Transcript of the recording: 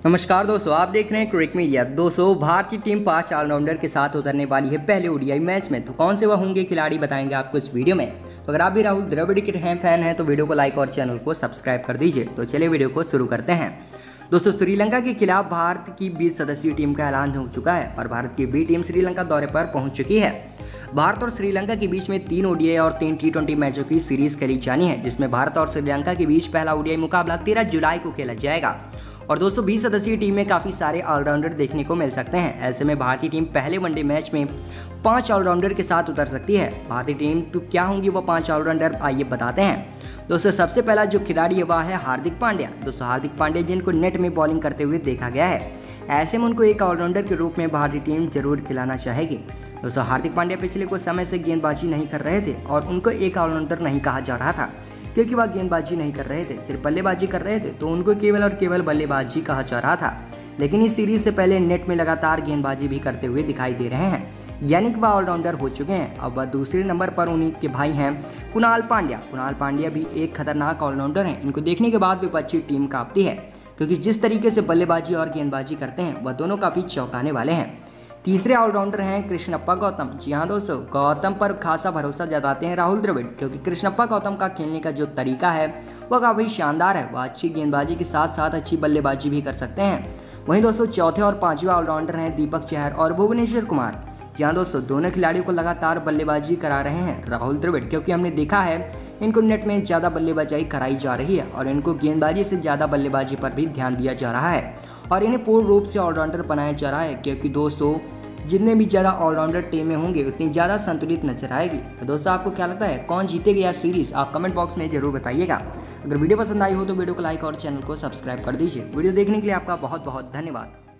नमस्कार दोस्तों, आप देख रहे हैं क्रिक मीडिया। दोस्तों, भारत की टीम 5 ऑलराउंडर के साथ उतरने वाली है पहले ओडीआई मैच में। तो कौन से वह होंगे खिलाड़ी बताएंगे आपको इस वीडियो में। तो अगर आप भी राहुल द्रविड़ के फैन हैं तो वीडियो को लाइक और चैनल को सब्सक्राइब कर दीजिए। तो चलिए वीडियो को शुरू करते हैं। दोस्तों, श्रीलंका के खिलाफ भारत की 20 सदस्यीय टीम का ऐलान हो चुका है और भारत की बी टीम श्रीलंका दौरे पर पहुंच चुकी है। भारत और श्रीलंका के बीच में 3 ओडीआई और 3 टी20 मैचों की सीरीज खेली जानी है, जिसमें भारत और श्रीलंका के बीच पहला ओडीआई मुकाबला 13 जुलाई को खेला जाएगा। और दोस्तों, 20 सदस्यीय टीम में काफ़ी सारे ऑलराउंडर देखने को मिल सकते हैं। ऐसे में भारतीय टीम पहले वनडे मैच में 5 ऑलराउंडर के साथ उतर सकती है। भारतीय टीम तो क्या होंगी वो 5 ऑलराउंडर, आइए बताते हैं। दोस्तों, सबसे पहला जो खिलाड़ी है वह है हार्दिक पांड्या। दोस्तों, हार्दिक पांड्या जिनको नेट में बॉलिंग करते हुए देखा गया है, ऐसे में उनको एक ऑलराउंडर के रूप में भारतीय टीम जरूर खिलाना चाहेगी। दोस्तों, हार्दिक पांड्या पिछले कुछ समय से गेंदबाजी नहीं कर रहे थे और उनको एक ऑलराउंडर नहीं कहा जा रहा था, क्योंकि वह गेंदबाजी नहीं कर रहे थे, सिर्फ बल्लेबाजी कर रहे थे, तो उनको केवल और केवल बल्लेबाजी कहा जा रहा था। लेकिन इस सीरीज से पहले नेट में लगातार गेंदबाजी भी करते हुए दिखाई दे रहे हैं, यानी कि वह ऑलराउंडर हो चुके हैं। अब वह दूसरे नंबर पर उन्हीं के भाई हैं कुणाल पांड्या। कुणाल पांड्या भी एक खतरनाक ऑलराउंडर हैं। इनको देखने के बाद विपक्षी टीम कांपती है, क्योंकि जिस तरीके से बल्लेबाजी और गेंदबाजी करते हैं वह दोनों काफ़ी चौंकाने वाले हैं। तीसरे ऑलराउंडर हैं कृष्णप्पा गौतम। जी हाँ दोस्तों, गौतम पर खासा भरोसा जताते हैं राहुल द्रविड़, क्योंकि कृष्णप्पा गौतम का खेलने का जो तरीका है वह काफ़ी शानदार है। वह अच्छी गेंदबाजी के साथ साथ अच्छी बल्लेबाजी भी कर सकते हैं। वहीं दोस्तों, चौथे और पांचवें ऑलराउंडर हैं दीपक चहर और भुवनेश्वर कुमार। जी हाँ दोस्तों, दोनों खिलाड़ियों को लगातार बल्लेबाजी करा रहे हैं राहुल द्रविड़, क्योंकि हमने देखा है इनको नेट में ज़्यादा बल्लेबाजी कराई जा रही है और इनको गेंदबाजी से ज़्यादा बल्लेबाजी पर भी ध्यान दिया जा रहा है और इन्हें पूर्ण रूप से ऑलराउंडर बनाया जा रहा है, क्योंकि दोस्तों जितने भी ज़्यादा ऑलराउंडर टीमें होंगे उतनी ज़्यादा संतुलित नजर आएगी। तो दोस्तों, आपको क्या लगता है कौन जीतेगा यह सीरीज़, आप कमेंट बॉक्स में जरूर बताइएगा। अगर वीडियो पसंद आई हो तो वीडियो को लाइक और चैनल को सब्सक्राइब कर दीजिए। वीडियो देखने के लिए आपका बहुत बहुत धन्यवाद।